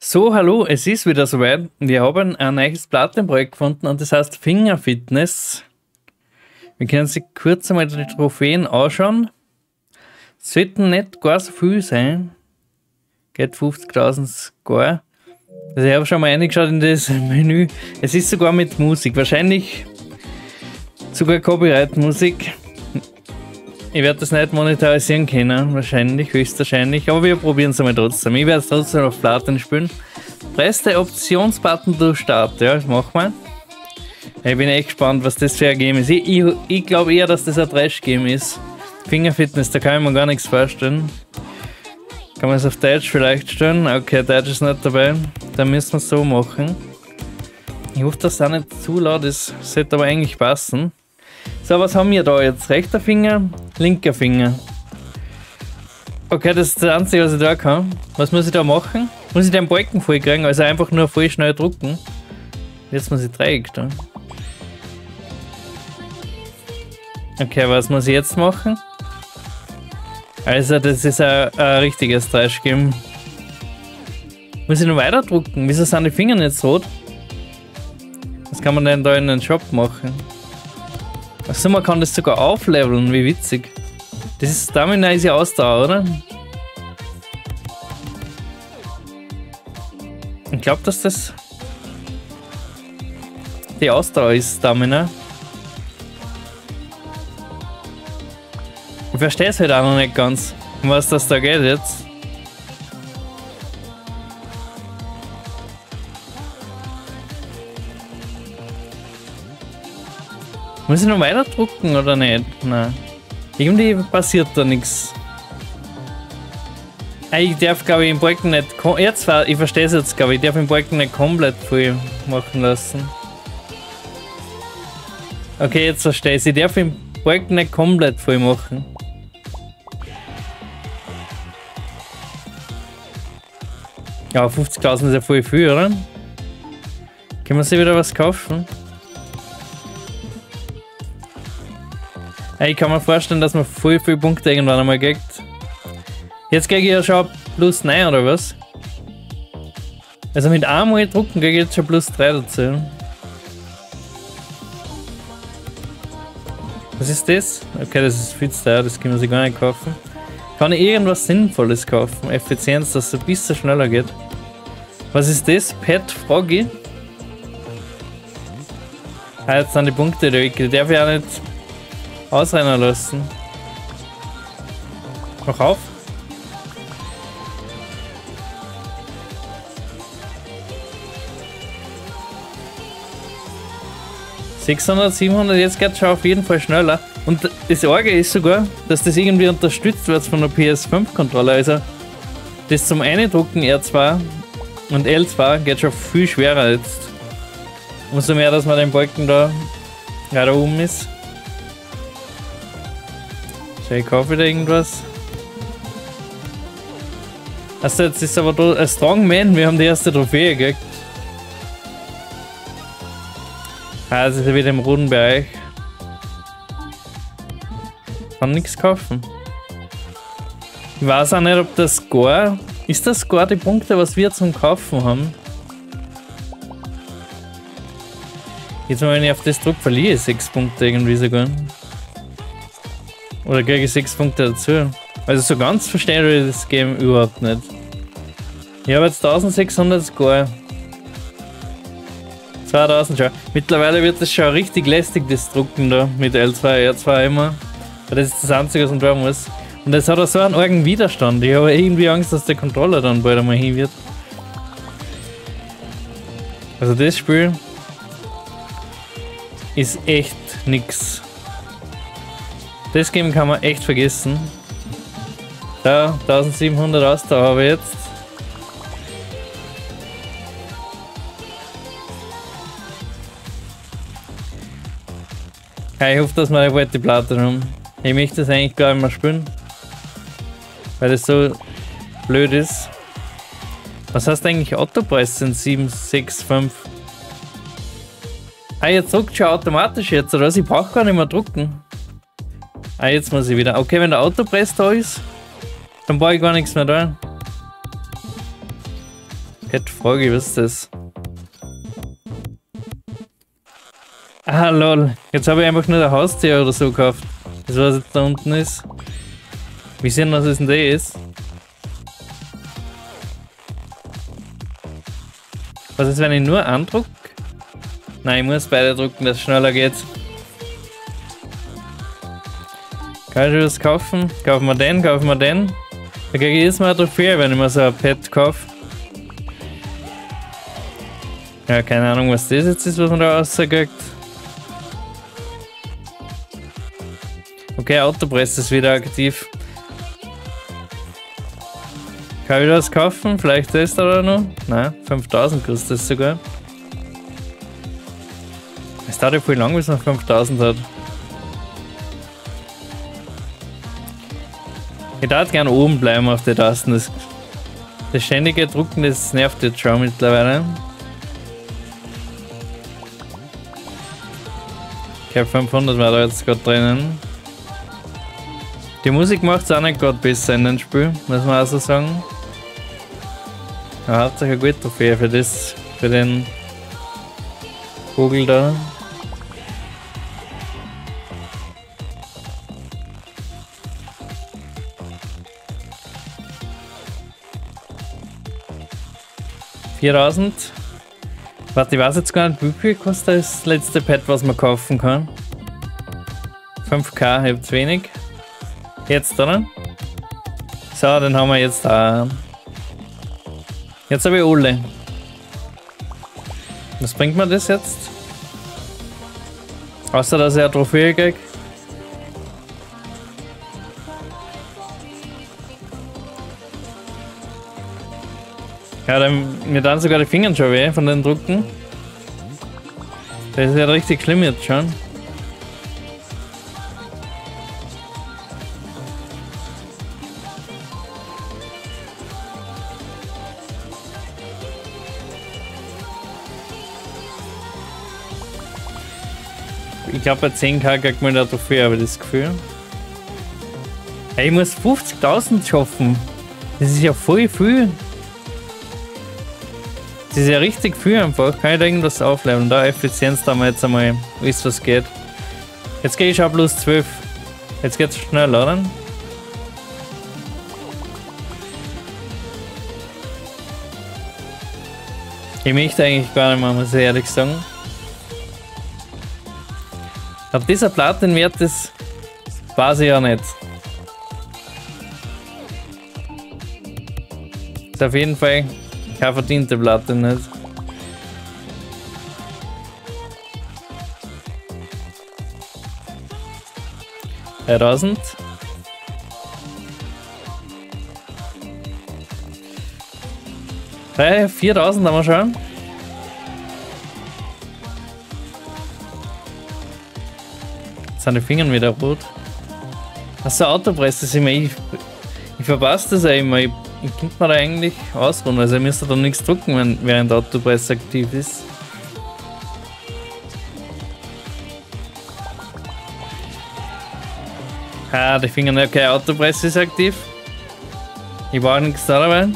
So, hallo, es ist wieder soweit. Wir haben ein neues Platin-Projekt gefunden und das heißt Fingerfitness. Wir können sich kurz einmal die Trophäen anschauen. Sollten nicht gar so viel sein. Geht 50.000 Score. Also ich habe schon mal reingeschaut in das Menü. Es ist sogar mit Musik. Wahrscheinlich sogar Copyright-Musik. Ich werde das nicht monetarisieren können, wahrscheinlich, höchstwahrscheinlich, aber wir probieren es einmal trotzdem. Ich werde es trotzdem auf Platin spielen. Press den Optionsbutton to Start, ja, das machen wir. Ich bin echt gespannt, was das für ein Game ist. Ich glaube eher, dass das ein Trash-Game ist. Fingerfitness, da kann ich mir gar nichts vorstellen. Kann man es auf Deutsch vielleicht stellen? Okay, Deutsch ist nicht dabei. Dann müssen wir es so machen. Ich hoffe, dass es auch nicht zu laut ist. Sollte aber eigentlich passen. So, was haben wir da jetzt? Rechter Finger, linker Finger. Okay, das ist das Einzige, was ich da kann. Was muss ich da machen? Muss ich den Balken voll kriegen? Also einfach nur voll schnell drucken. Jetzt muss ich Dreieck da. Okay, was muss ich jetzt machen? Also, das ist ein richtiges Trash-Game. Muss ich noch weiter drucken? Wieso sind die Finger nicht rot? Was kann man denn da in den Shop machen? Achso, man kann das sogar aufleveln, wie witzig. Das ist Stamina ist ja Ausdauer, oder? Ich glaube, dass das die Ausdauer ist, Stamina. Ich verstehe es halt auch noch nicht ganz, um was das da geht jetzt. Muss ich noch weiter drucken oder nicht? Nein. Irgendwie passiert da nichts. Ich darf, glaube ich, den Balken nicht. Ich verstehe es jetzt, glaube ich. Ich darf den Balken nicht komplett voll machen lassen. Okay, jetzt verstehe ich es. Ich darf den Balken nicht komplett voll machen. Ja, 50.000 ist ja voll viel, oder? Können wir sich wieder was kaufen? Ich kann mir vorstellen, dass man voll viele Punkte irgendwann einmal kriegt. Jetzt kriege ich ja schon plus 9 oder was? Also mit einmal drucken kriege ich jetzt schon plus 3 dazu. Was ist das? Okay, das ist viel zu teuer, das kann man sich gar nicht kaufen. Kann ich irgendwas Sinnvolles kaufen? Effizienz, dass es ein bisschen schneller geht. Was ist das? Pet Froggy? Ah, jetzt sind die Punkte weg. Die darf ich auch nicht ausrennen lassen. Mach auf. $600, 700, jetzt geht es schon auf jeden Fall schneller. Und das Arge ist sogar, dass das irgendwie unterstützt wird von der PS5-Controller. Also das zum Eindrucken R2 und L2 geht schon viel schwerer jetzt. Umso mehr, dass man den Balken da weiter oben ist. Ich kaufe wieder irgendwas. Also jetzt ist aber da ein Strongman, wir haben die erste Trophäe gekriegt. Ah, das ist ja wieder im roten Bereich. Kann nichts kaufen. Ich weiß auch nicht, ob das Score... Ist das Score die Punkte, was wir zum Kaufen haben? Jetzt mal, wenn ich auf das drücke, verliere ich 6 Punkte irgendwie sogar. Oder kriege ich 6 Punkte dazu? Also so ganz verstehe ich das Game überhaupt nicht. Ich habe jetzt 1600 Score. 2000 schon. Mittlerweile wird das schon richtig lästig, das Drucken da mit L2, R2 immer. Weil das ist das Einzige, was man tun muss. Und das hat auch so einen argen Widerstand. Ich habe irgendwie Angst, dass der Controller dann bald einmal hin wird. Also das Spiel ist echt nix. Das Game kann man echt vergessen. Da, 1700 Ausdauer habe ich jetzt. Ja, ich hoffe, dass wir eine alte Platte haben. Ich möchte das eigentlich gar nicht mehr spielen. Weil das so blöd ist. Was heißt eigentlich Autopreis sind 7, 6, 5? Ah, jetzt druckt schon automatisch jetzt, oder was? Ich brauche gar nicht mehr drucken. Ah, jetzt muss ich wieder. Okay, wenn der Autopress da ist, dann brauche ich gar nichts mehr da. Pet Froggy, was ist das? Ah, lol. Jetzt habe ich einfach nur ein Haustier oder so gekauft. Das, was jetzt da unten ist. Wie sehen, was es denn das ist? Was ist, wenn ich nur andruck? Nein, ich muss beide drucken, dass es schneller geht. Kann ich was kaufen? Kaufen wir den, kaufen wir den. Da kriege ich jedes Mal eine Trophäe, wenn ich mir so ein Pet kaufe. Ja, keine Ahnung, was das jetzt ist, was man da rauskriegt. Okay, Autopress ist wieder aktiv. Kann ich das kaufen? Vielleicht das da noch? Nein, 5000 kostet das sogar. Es dauert ja voll lang, bis man 5000 hat. Ich darf gerne oben bleiben auf den Tasten. Das ständige Drucken, das nervt jetzt schon mittlerweile. Ich habe 500 war da jetzt gerade drinnen. Die Musik macht es auch nicht gerade besser in dem Spiel, muss man auch so sagen. Ja, Hauptsache eine gute Trophäe für den Vogel da. $4000. Warte, ich weiß jetzt gar nicht, wie viel kostet das letzte Pad, was man kaufen kann. 5k, ich hab's wenig. Jetzt, oder? So, den haben wir jetzt da. Jetzt habe ich alle. Was bringt mir das jetzt? Außer, dass ich eine Trophäe kriege. Ja, mir dann sogar die Finger schon weh von den Drucken. Das ist ja richtig schlimm jetzt schon. Ich glaube, bei 10k kriegt man da Trophäe, habe ich das Gefühl. Hey, ich muss 50.000 schaffen. Das ist ja voll viel. Das ist ja richtig viel einfach. Kann ich da irgendwas aufleveln? Da Effizienz, da wir jetzt einmal wisst, was geht. Jetzt gehe ich schon plus 12. Jetzt geht's schnell, oder? Ich möchte eigentlich gar nicht mehr, muss ich ehrlich sagen. Ob dieser Platinwert ist, weiß ich ja nicht. Ist auf jeden Fall keine verdiente Platin nicht. $1000. Hey, 4000 haben wir schon. Jetzt sind die Finger wieder rot. Achso, Autopress ist immer. Ich verpasse das ja immer. Ich könnte mir da eigentlich ausruhen. Also, ich müsste da nichts drucken, während der Autopress aktiv ist. Ah, die Finger, okay, Autopress ist aktiv. Ich brauche nichts da dabei.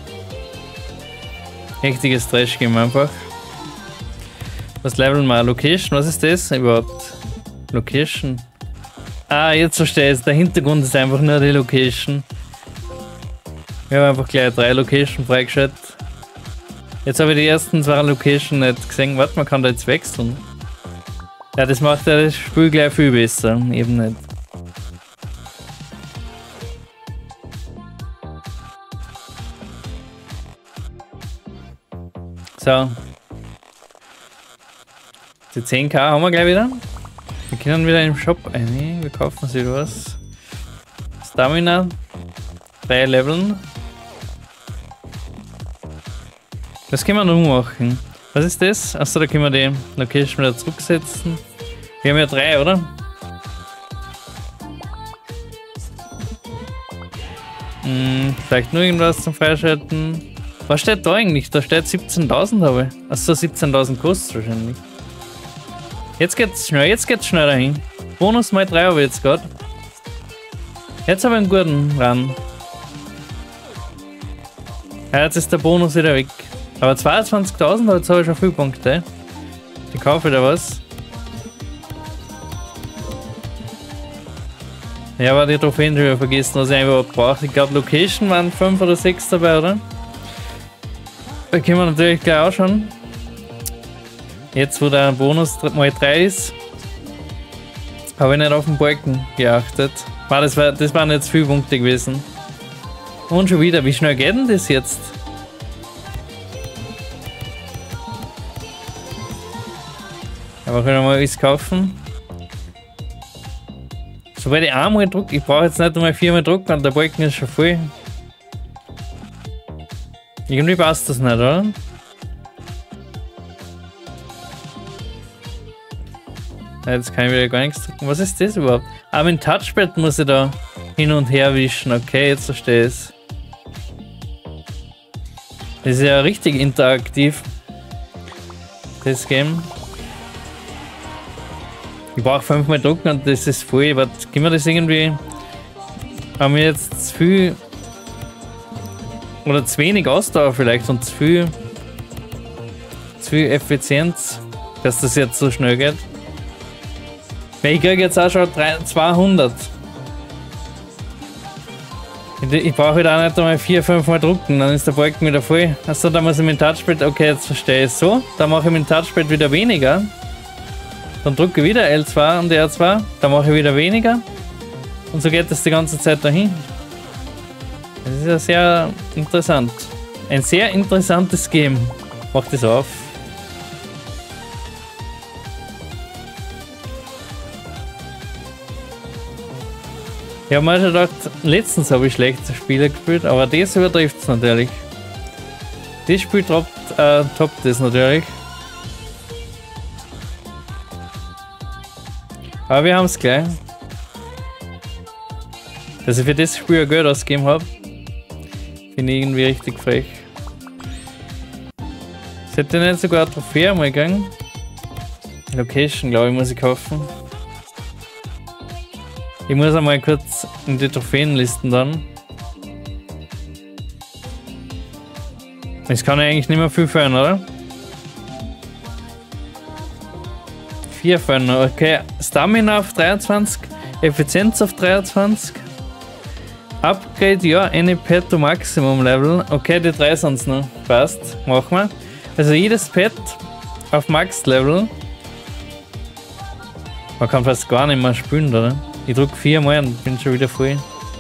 Richtiges Trash-Game einfach. Was leveln wir? Location, was ist das überhaupt? Location. Ah, jetzt verstehe ich es. Der Hintergrund ist einfach nur die Location. Wir haben einfach gleich 3 Location freigeschaltet. Jetzt habe ich die ersten 2 Location nicht gesehen. Warte, man kann da jetzt wechseln. Ja, das macht ja das Spiel gleich viel besser. Eben nicht. So. Die 10k haben wir gleich wieder. Wir können wieder im Shop rein. Wir kaufen sich was. Stamina. 3 Leveln. Das können wir noch machen. Was ist das? Achso, da können wir die Location wieder zurücksetzen. Wir haben ja 3, oder? Vielleicht nur irgendwas zum Freischalten. Was steht da eigentlich? Da steht 17.000 habe ich. Achso, 17.000 kostet wahrscheinlich. Jetzt geht's schnell, dahin. Bonus mal 3 habe ich jetzt gerade. Jetzt habe ich einen guten Run. Ja, jetzt ist der Bonus wieder weg. Aber 22.000, jetzt habe ich schon viele Punkte. Ich kaufe wieder was. Ja, aber die Trophäen schon wieder vergessen, was ich überhaupt brauche. Ich glaube, Location waren 5 oder 6 dabei, oder? Da können wir natürlich gleich ausschauen. Jetzt, wo der Bonus mal 3 ist, habe ich nicht auf den Balken geachtet. Das waren jetzt viele Punkte gewesen. Und schon wieder, wie schnell geht denn das jetzt? Aber können wir mal alles kaufen. Sobald ich einmal drücke, ich brauche jetzt nicht einmal 4-mal drücken, weil der Balken ist schon voll. Irgendwie passt das nicht, oder? Jetzt kann ich wieder gar nichts drücken. Was ist das überhaupt? Ah, mit dem Touchpad muss ich da hin und her wischen. Okay, jetzt verstehe ich es. Das ist ja richtig interaktiv. Das Game. Ich brauche 5-mal drücken und das ist voll. Aber können wir das irgendwie... Haben wir jetzt zu viel... Oder zu wenig Ausdauer vielleicht und zu viel Effizienz, dass das jetzt so schnell geht. Weil ich kriege jetzt auch schon 200. Ich brauche wieder auch nicht einmal 4-5 Mal drucken, dann ist der Balken wieder voll. Achso, da muss ich mit dem Touchpad, okay, jetzt verstehe ich es so. Dann mache ich mit dem Touchpad wieder weniger. Dann drücke ich wieder L2 und R2, dann mache ich wieder weniger. Und so geht das die ganze Zeit dahin. Das ist ja sehr interessant. Ein sehr interessantes Game. Mach das auf. Ich habe mir schon gedacht, letztens habe ich schlechte Spiele gespielt, aber das übertrifft es natürlich. Das Spiel toppt das natürlich. Aber wir haben es gleich. Dass ich für das Spiel Geld ausgegeben habe, finde ich irgendwie richtig frech. Ich hätte nicht sogar eine Trophäe mal gegangen. Location, glaube ich, muss ich kaufen. Ich muss einmal kurz in die Trophäenlisten dann. Es kann ja eigentlich nicht mehr viel fehlen, oder? 4 fehlen noch. Okay, Stamina auf 23, Effizienz auf 23. Upgrade, ja, any Pet to Maximum Level. Okay, die 3 sind es noch. Passt, machen wir. Also jedes Pet auf Max Level. Man kann fast gar nicht mehr spielen, oder? Ich drücke 4-mal und bin schon wieder voll.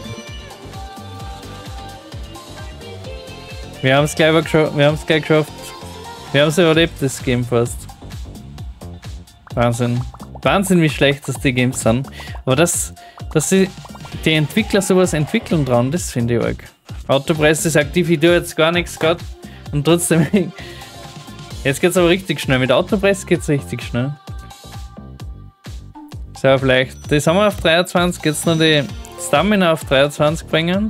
Wir haben es gleich geschafft. Wir haben es überlebt, das Game fast. Wahnsinn. Wahnsinn, wie schlecht das die Games sind. Aber dass sie die Entwickler sowas entwickeln dran, das finde ich arg. Autopress ist aktiv, ich tue jetzt gar nichts gerade. Und trotzdem. Jetzt geht es aber richtig schnell. Mit Autopress geht es richtig schnell. So, vielleicht. Das haben wir auf 23. Jetzt noch die Stamina auf 23 bringen.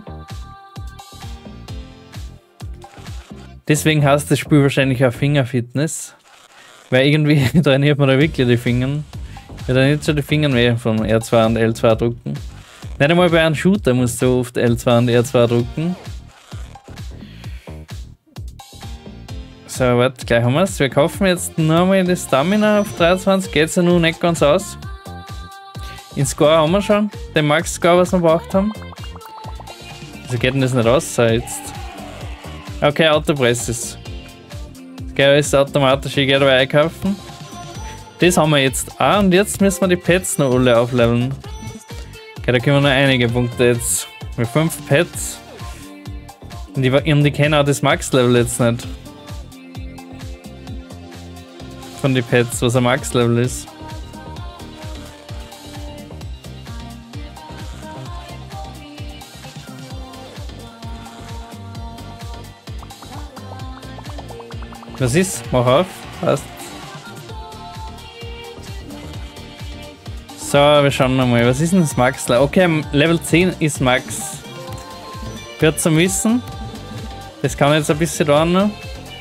Deswegen heißt das Spiel wahrscheinlich auch Fingerfitness. Weil irgendwie trainiert man da wirklich die Finger. Ja, dann nicht so die Finger weh vom R2 und L2 drücken. Nicht einmal bei einem Shooter musst du oft L2 und R2 drücken. So, warte, gleich haben wir es. Wir kaufen jetzt nur mal die Stamina auf 23. Geht es ja noch nicht ganz aus. In Score haben wir schon den Max-Score, was wir braucht haben. Also geht denn das nicht raus? So, jetzt. Okay, Autopress. Geil ist automatisch, ich gehe dabei einkaufen. Das haben wir jetzt auch und jetzt müssen wir die Pets noch alle aufleveln. Okay, da können wir noch einige Punkte jetzt. Mit 5 Pets. Und die kennen auch das Max-Level jetzt nicht. Von den Pets, was ein Max-Level ist. Was ist? Mach auf. Passt. So, wir schauen nochmal. Was ist denn das Max? Okay, Level 10 ist Max. Wird zum Wissen. Das kann jetzt ein bisschen dauern noch.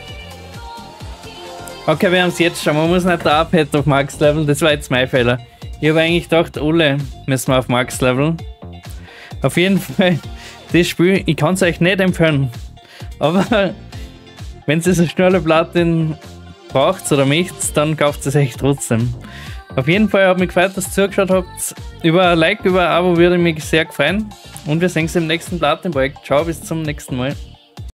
Okay, wir haben es jetzt schon. Man muss nicht da Pet auf Max Level. Das war jetzt mein Fehler. Ich habe eigentlich gedacht, alle müssen wir auf Max Level. Auf jeden Fall, das Spiel, ich kann es euch nicht empfehlen. Aber wenn ihr so schnelle Platin braucht oder möchtet, dann kauft es euch trotzdem. Auf jeden Fall hat mich gefreut, dass ihr zugeschaut habt. Über ein Like, über ein Abo würde ich mich sehr freuen. Und wir sehen uns im nächsten Platin-Projekt. Ciao, bis zum nächsten Mal.